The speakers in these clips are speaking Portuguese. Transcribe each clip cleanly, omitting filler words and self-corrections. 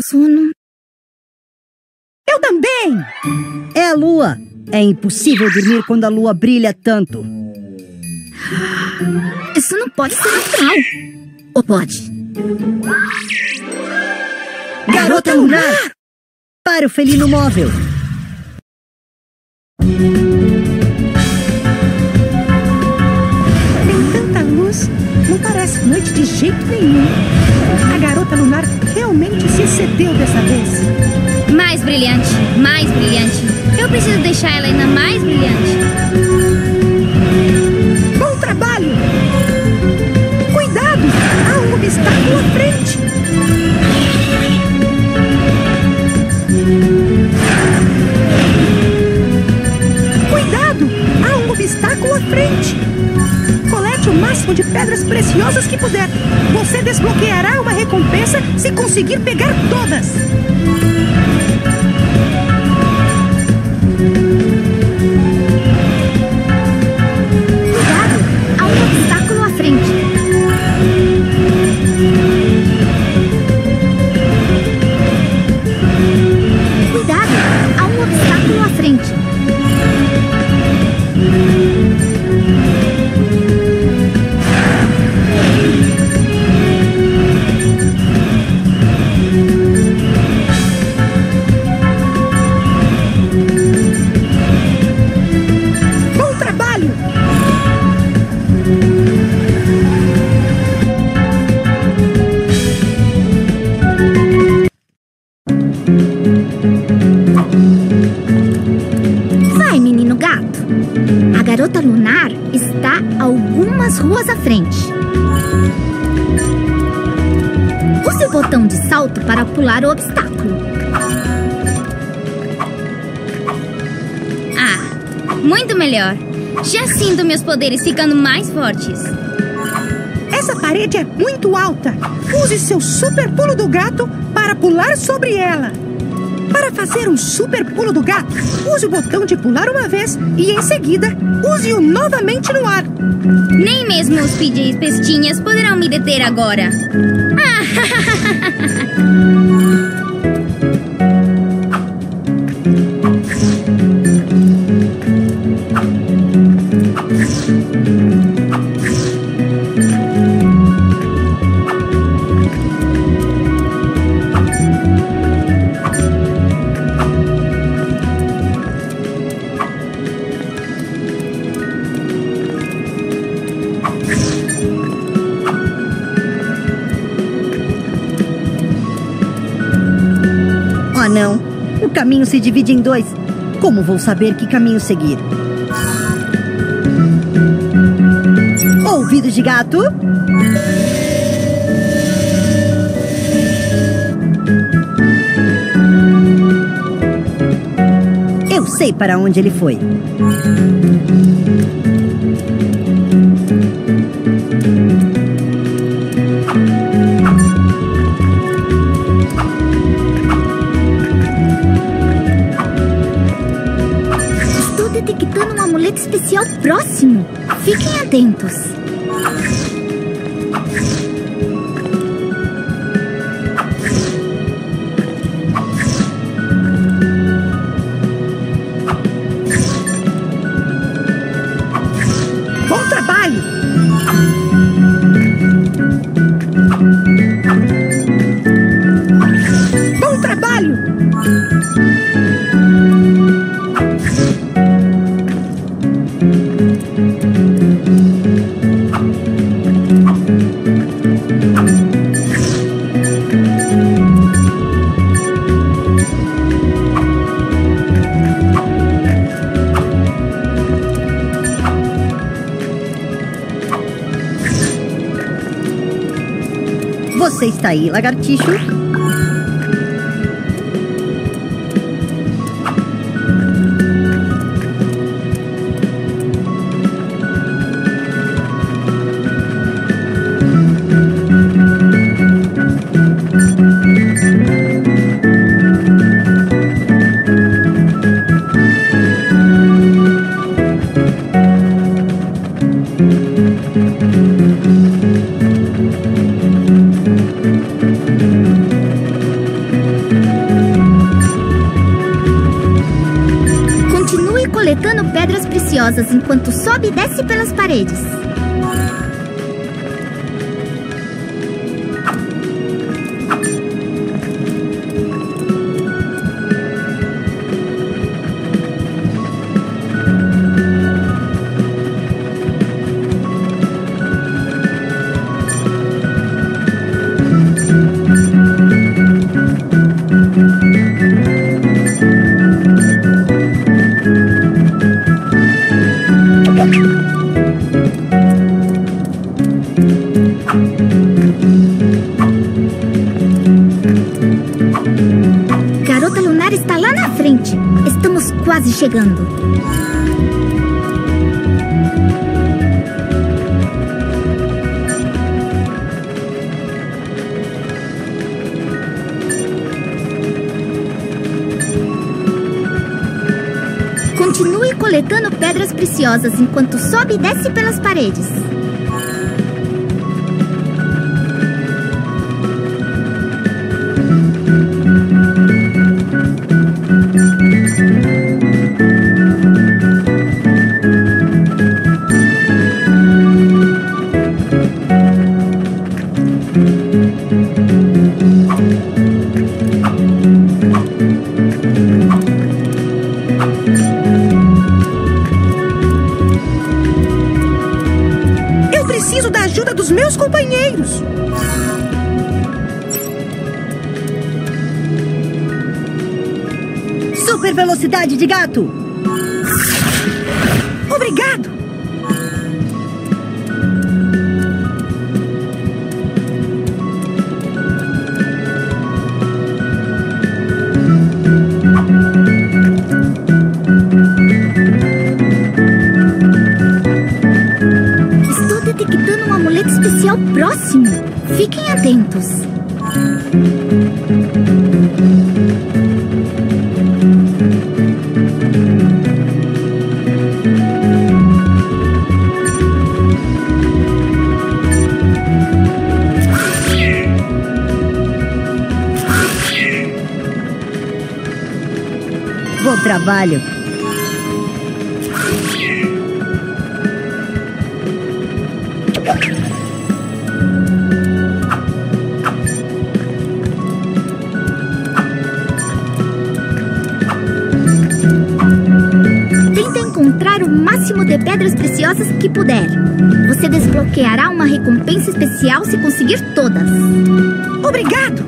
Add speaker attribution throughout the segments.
Speaker 1: sono.
Speaker 2: Eu também!
Speaker 3: É a lua. É impossível dormir quando a lua brilha tanto.
Speaker 1: Isso não pode ser natural. Ou pode?
Speaker 3: Garota Lunar! Para o felino móvel.
Speaker 2: Tem tanta luz, não parece noite de jeito nenhum. A garota lunar realmente se excedeu dessa vez.
Speaker 1: Mais brilhante, mais brilhante. Eu preciso deixar ela ainda mais brilhante.
Speaker 2: Bom trabalho! Cuidado! Há um obstáculo à frente! Cuidado! Há um obstáculo à frente! Colete o máximo de pedras preciosas que puder. Você desbloqueará uma recompensa se conseguir pegar todas.
Speaker 1: Cuidado! Há um obstáculo à frente. Cuidado! Há um obstáculo à frente.
Speaker 2: Bom trabalho!
Speaker 1: Vai, menino gato. A garota lunar está algumas ruas à frente. Use o botão de salto para pular o obstáculo. Ah, muito melhor. Já sinto meus poderes ficando mais fortes.
Speaker 2: Essa parede é muito alta. Use seu super pulo do gato para pular sobre ela. Para fazer um super pulo do gato, use o botão de pular uma vez e, em seguida, use-o novamente no ar.
Speaker 1: Nem mesmo os PJs pestinhas poderão me deter agora.
Speaker 3: Ah, não. O caminho se divide em dois. Como vou saber que caminho seguir? Ouvidos de gato? Eu sei para onde ele foi.
Speaker 1: Estou detectando um amuleto especial próximo. Fiquem atentos.
Speaker 2: Bom trabalho! Bom trabalho!
Speaker 3: Você está aí, lagartixo?
Speaker 1: preciosas enquanto sobe e desce pelas paredes. Garota Lunar está lá na frente. Estamos quase chegando. Continue coletando pedras preciosas enquanto sobe e desce pelas paredes.
Speaker 2: Preciso da ajuda dos meus companheiros.
Speaker 3: Super velocidade de gato.
Speaker 2: Obrigado.
Speaker 1: Detectando um amuleto especial próximo. Fiquem atentos.
Speaker 3: Bom trabalho.
Speaker 1: Tenta encontrar o máximo de pedras preciosas que puder. Você desbloqueará uma recompensa especial se conseguir todas.
Speaker 2: Obrigado.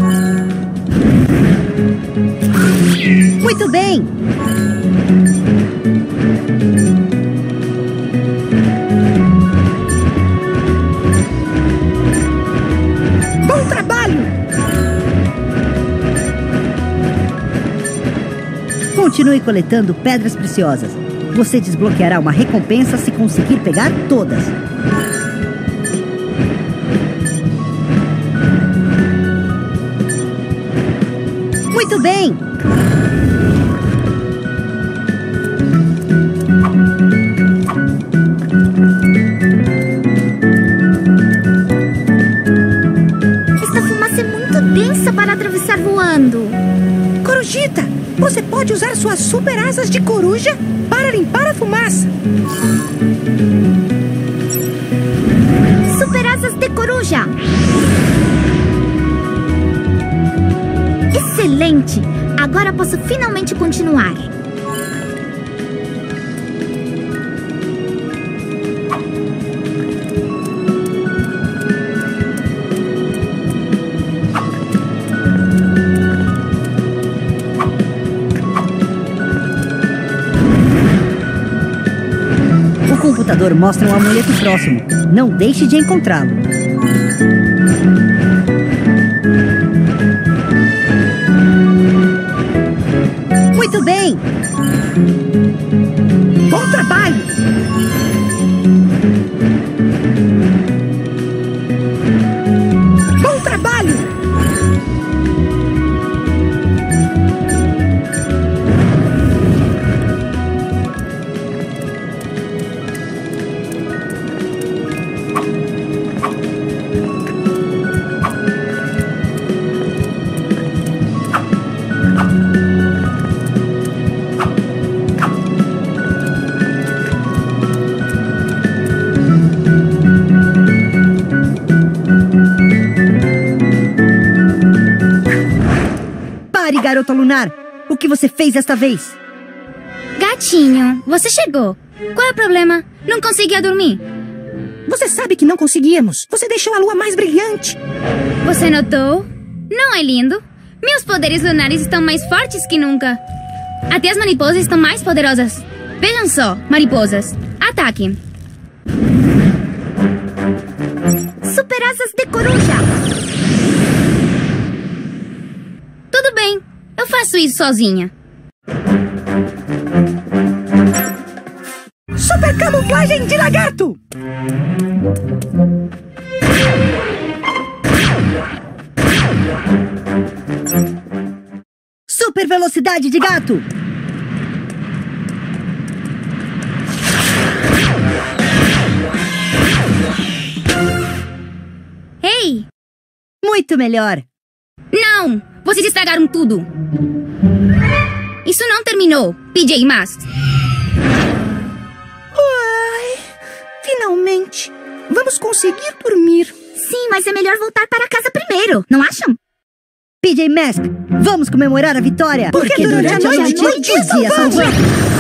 Speaker 3: Muito bem.
Speaker 2: Bom trabalho.
Speaker 3: Continue coletando pedras preciosas. Você desbloqueará uma recompensa se conseguir pegar todas. Muito bem.
Speaker 1: Esta fumaça é muito densa para atravessar voando.
Speaker 2: Corujita, você pode usar suas super asas de coruja para limpar a fumaça.
Speaker 1: Super asas de coruja. Excelente! Agora posso finalmente continuar.
Speaker 3: O computador mostra um amuleto próximo. Não deixe de encontrá-lo. Muito bem!
Speaker 2: Bom trabalho! Bom trabalho!
Speaker 3: Pare, garota lunar! O que você fez desta vez?
Speaker 1: Gatinho, você chegou. Qual é o problema? Não conseguia dormir?
Speaker 2: Você sabe que não conseguíamos. Você deixou a lua mais brilhante.
Speaker 1: Você notou? Não é lindo? Meus poderes lunares estão mais fortes que nunca. Até as mariposas estão mais poderosas. Vejam só, mariposas. Ataquem. Super asas de coruja. Tudo bem. Eu faço isso sozinha.
Speaker 2: Super camuflagem de lagarto.
Speaker 3: Super velocidade de gato!
Speaker 1: Ei!
Speaker 3: Muito melhor!
Speaker 1: Não! Vocês estragaram tudo! Isso não terminou, PJ Masks!
Speaker 2: Ai, finalmente! Vamos conseguir dormir.
Speaker 1: Sim, mas é melhor voltar para casa primeiro, não acham?
Speaker 3: PJ Mask, vamos comemorar a vitória!
Speaker 2: Porque durante a noite
Speaker 3: o dia salvamos!